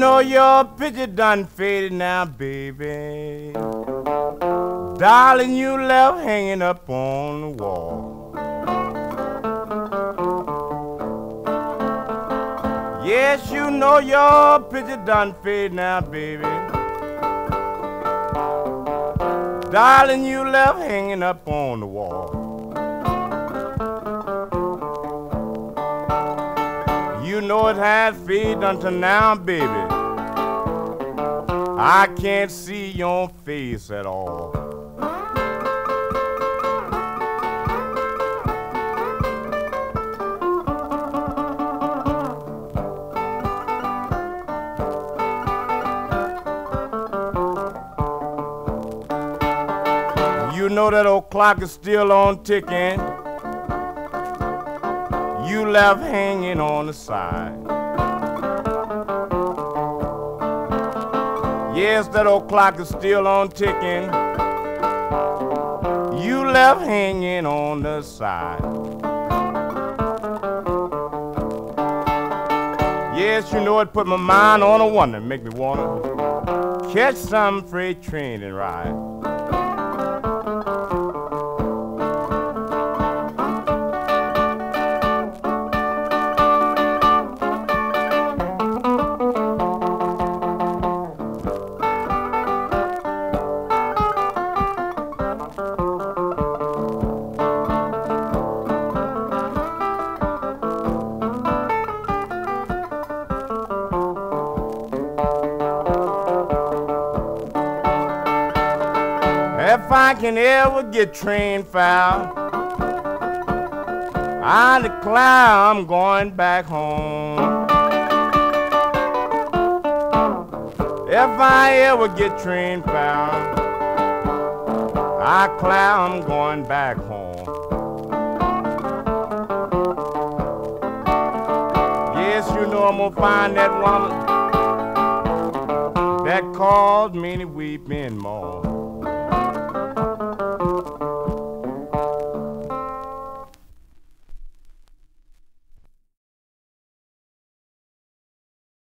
know your picture done faded now, baby. Darling, you left hanging up on the wall. Yes, you know your picture done faded now, baby. Darling, you left hanging up on the wall. You know it has faded until now, baby. I can't see your face at all. You know that old clock is still on ticking. You left hanging on the side. Yes, that old clock is still on ticking. You left hanging on the side. Yes, you know it put my mind on a wonder, make me wanna catch some freight train and ride. If I can ever get train foul, I declare I'm going back home. If I ever get train foul, I declare I'm going back home. Yes, you know I'm gonna find that woman that caused me to weep and mourn.